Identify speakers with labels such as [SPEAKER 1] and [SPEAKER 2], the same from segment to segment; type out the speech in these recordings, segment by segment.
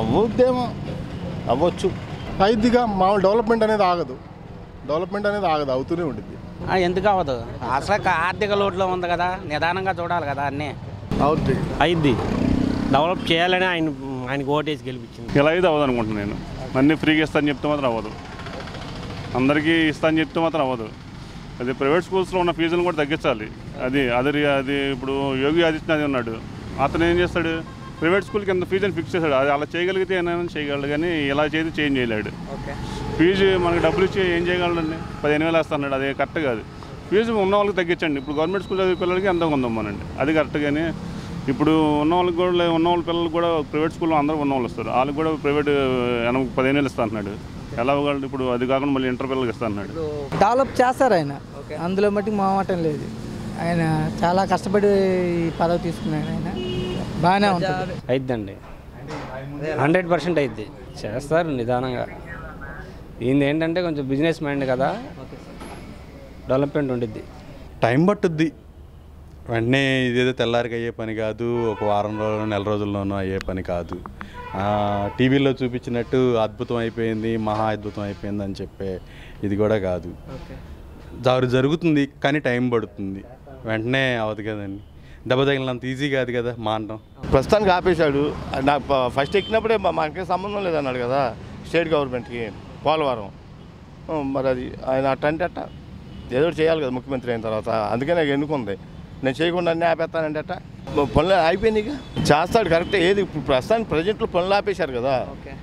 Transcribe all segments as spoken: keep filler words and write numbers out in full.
[SPEAKER 1] అవ్వద్దేమో, అవ్వచ్చు, అయిద్దిగా. మామూలు డెవలప్మెంట్ అనేది ఆగదు, డెవలప్మెంట్ అనేది ఆగదు, అవుతూనే ఉంటుంది.
[SPEAKER 2] ఎందుకు అవ్వదు? అసలు ఆర్థిక లోటులో ఉంది కదా, నిదానంగా చూడాలి కదా అన్నీ.
[SPEAKER 1] అవుద్ది,
[SPEAKER 3] అయిద్ది. డెవలప్ చేయాలని ఆయన ఆయనకు ఓటేసి గెలిపించింది.
[SPEAKER 4] ఇలా అయితే అవ్వదు అనుకుంటున్నాను నేను. అన్నీ ఫ్రీగా ఇస్తాను చెప్తే మాత్రం అవ్వదు, అందరికీ ఇస్తాను చెప్తే మాత్రం అవ్వదు. అది ప్రైవేట్ స్కూల్స్లో ఉన్న ఫీజులను కూడా తగ్గించాలి. అది అది అది ఇప్పుడు యోగి ఆదిత్యనాథ్ ఉన్నాడు, అతను ఏం చేస్తాడు, ప్రైవేట్ స్కూల్కి ఎంత ఫీజుని ఫిక్స్ చేశాడు. అది అలా చేయగలిగితే ఏమైనా చేయగలడు, కానీ ఇలా చేసి చేంజ్ చేయలేడు. ఫీజు మనకి డబ్బులు ఇచ్చి ఏం చేయగలడండి? పదిహేను వేలు వేస్తున్నాడు, అది కరెక్ట్ కాదు. ఫీజు ఉన్న వాళ్ళకి తగ్గించండి. ఇప్పుడు గవర్నమెంట్ స్కూల్ చదివే పిల్లలకి ఎంత ఉందమ్మనండి, అది కరెక్ట్. కానీ ఇప్పుడు ఉన్న వాళ్ళకి కూడా ఉన్న వాళ్ళ పిల్లలు కూడా ప్రైవేట్ స్కూల్లో అందరూ ఉన్న వాళ్ళు వస్తారు, వాళ్ళకి కూడా ప్రైవేట్ ఎనభై పదిహేను వేలు ఇస్తా అంటున్నాడు. ఎలా అవ్వగలడు? ఇప్పుడు అది కాకుండా మళ్ళీ ఇంటర్ పిల్లలకి ఇస్తా అన్నాడు.
[SPEAKER 5] డెవలప్ చేస్తారు ఆయన, అందులో మట్టుకు మామాటం లేదు. ఆయన చాలా కష్టపడి ఈ పదవి తీసుకున్నాడు, ఆయన బాగానే ఉంటుంది.
[SPEAKER 3] అయిద్దండి, హండ్రెడ్ పర్సెంట్ అయిద్ది. చేస్తారు నిదానంగా. ఈయన ఏంటంటే కొంచెం బిజినెస్ మైండ్ కదా, డెవలప్మెంట్ ఉండిద్ది.
[SPEAKER 6] టైం పట్టుద్ది, వెంటనే ఇదేదో తెల్లారికి అయ్యే పని కాదు, ఒక వారం రోజులు నెల రోజుల్లోనూ అయ్యే పని కాదు. టీవీలో చూపించినట్టు అద్భుతం అయిపోయింది, మహా అద్భుతం అయిపోయింది అని చెప్పే ఇది కూడా కాదు. దారు జరుగుతుంది కానీ టైం పడుతుంది, వెంటనే అవదు కదండి. దెబ్బ తగిలినంత ఈజీ కాదు కదా మానడం.
[SPEAKER 1] ప్రస్తుతానికి ఆపేశాడు. నాకు ఫస్ట్ ఎక్కినప్పుడే మనకే సంబంధం లేదన్నాడు కదా స్టేట్ గవర్నమెంట్కి పోలవరం. మరి అది ఆయన అట్టంటే అట్ట ఏదో చేయాలి కదా ముఖ్యమంత్రి అయిన తర్వాత, అందుకే నాకు ఎన్నుకుంది. నేను చేయకుండా అన్నీ ఆపేస్తానంటే అట్ట పనులు అయిపోయింది, ఇక చేస్తాడు కరెక్టే. ఏది ఇప్పుడు ప్రస్తుతానికి ప్రజెంట్లో పనులు ఆపేశారు కదా,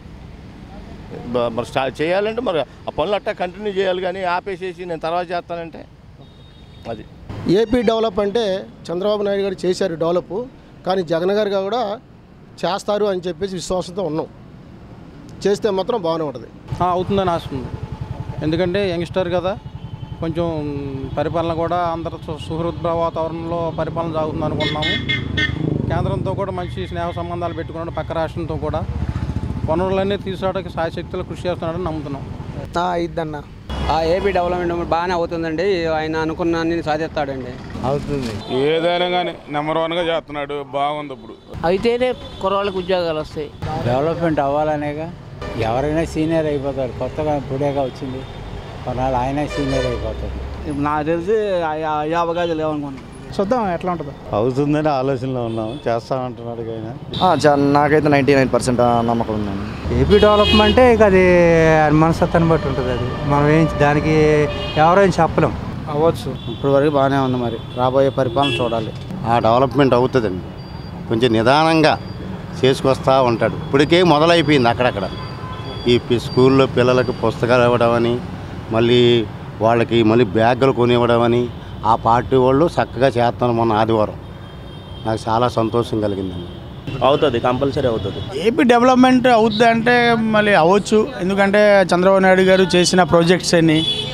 [SPEAKER 1] మరి స్టార్ట్ చేయాలంటే మరి ఆ పనులు అట్టా కంటిన్యూ చేయాలి, కానీ ఆపేసేసి నేను తర్వాత చేస్తానంటే అది.
[SPEAKER 7] ఏపీ డెవలప్ అంటే చంద్రబాబు నాయుడు గారు చేశారు డెవలప్, కానీ జగన్ గారు కూడా చేస్తారు అని చెప్పేసి విశ్వాసంతో ఉన్నాం. చేస్తే మాత్రం బాగానే ఉంటుంది.
[SPEAKER 8] అవుతుందని ఆశ ఉంది, ఎందుకంటే యంగ్స్టర్ కదా, కొంచెం పరిపాలన కూడా అందరు సుహృద్భావ వాతావరణంలో పరిపాలన సాగుతుంది అనుకుంటున్నాము. కేంద్రంతో కూడా మంచి స్నేహ సంబంధాలు పెట్టుకున్నాడు, పక్క రాష్ట్రంతో కూడా వనరులన్నీ తీసుకురావడానికి సాయశక్తులు కృషి చేస్తున్నాడని నమ్ముతున్నాం.
[SPEAKER 5] ఇద్దన్న
[SPEAKER 2] ఏపీ డెవలప్మెంట్ బాగానే అవుతుందండి, ఆయన అనుకున్న సాధిస్తాడండి.
[SPEAKER 9] అవుతుంది, ఏదైనా కానీ నెంబర్ వన్గా చేస్తున్నాడు, బాగుంది. ఇప్పుడు
[SPEAKER 5] అయితేనే కుర్రాళ్ళకి ఉద్యోగాలు వస్తాయి.
[SPEAKER 10] డెవలప్మెంట్ అవ్వాలనేగా, ఎవరైనా సీనియర్ అయిపోతారు. కొత్తగా ఇప్పుడేగా వచ్చింది, కొన్నాళ్ళు ఆయన సీనియర్ అయిపోతాడు.
[SPEAKER 5] నాకు తెలిసి యాభై గజాలు లేవనుకున్నాను. చూద్దాం ఎట్లా ఉంటుందో.
[SPEAKER 6] అవుతుందని ఆలోచనలో ఉన్నాము, చేస్తామంటున్నాడు ఆయన.
[SPEAKER 11] నాకైతే నైంటీ నైన్ పర్సెంట్ నమ్మకం ఉందండి.
[SPEAKER 10] ఏపీ డెవలప్మెంటే ఇక అది మనస్తత్వాన్ని బట్టి ఉంటుంది. అది మనం ఏం దానికి ఎవరైనా చెప్పలేం.
[SPEAKER 11] అవ్వచ్చు, ఇప్పుడు వరకు బాగానే ఉంది, మరి రాబోయే పరిపాలన చూడాలి.
[SPEAKER 6] ఆ డెవలప్మెంట్ అవుతుందండి, కొంచెం నిదానంగా చేసుకొస్తూ ఉంటాడు. ఇప్పటికే మొదలైపోయింది అక్కడక్కడ. ఈ స్కూల్లో పిల్లలకి పుస్తకాలు ఇవ్వడం అని, మళ్ళీ వాళ్ళకి మళ్ళీ బ్యాగులు కొనివ్వడం అని ఆ పార్టీ వాళ్ళు చక్కగా చేస్తాను. మొన్న ఆదివారం నాకు చాలా సంతోషం కలిగిందండి.
[SPEAKER 1] అవుతుంది, కంపల్సరీ అవుతుంది.
[SPEAKER 12] ఏపీ డెవలప్మెంట్ అవుతుంది అంటే మళ్ళీ అవ్వచ్చు, ఎందుకంటే చంద్రబాబు నాయుడు గారు చేసిన ప్రాజెక్ట్స్ అన్ని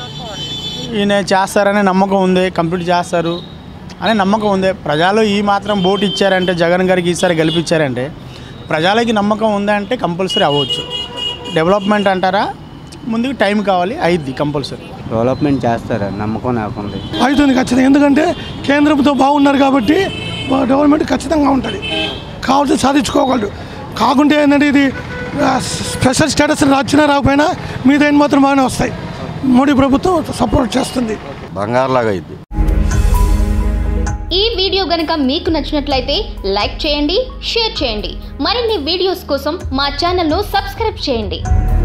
[SPEAKER 12] ఈయన చేస్తారనే నమ్మకం ఉంది, కంప్లీట్ చేస్తారు అనే నమ్మకం ఉంది. ప్రజలు ఈ మాత్రం ఓటు ఇచ్చారంటే, జగన్ గారికి ఈసారి గెలిపించారంటే ప్రజలకి నమ్మకం ఉందంటే కంపల్సరీ అవ్వచ్చు. డెవలప్మెంట్ అంటారా, ముందుకు టైం కావాలి, అయిద్ది కంపల్సరీ.
[SPEAKER 10] డెవలప్మెంట్ చేస్తారా నమ్మకం నాకుంది.
[SPEAKER 7] అవుతుంది ఖచ్చితంగా, ఎందుకంటే కేంద్రంతో బాగున్నారు కాబట్టి డెవలప్మెంట్ ఖచ్చితంగా ఉంటుంది. కావాల్సి సాధించుకోగలడు. కాకుంటే ఏంటంటే ఇది స్పెషల్ స్టేటస్ వచ్చినా రాకపోయినా మీదైన మాత్రం బాగానే వస్తాయి. మోడీ ప్రభుత్వం సపోర్ట్ చేస్తుంది.
[SPEAKER 6] బంగారులాగా అయింది.
[SPEAKER 13] ఈ వీడియో గనుక మీకు నచ్చినట్లయితే లైక్ చేయండి, షేర్ చేయండి. మరిన్ని వీడియోస్ కోసం మా ఛానల్ను సబ్స్క్రైబ్ చేయండి.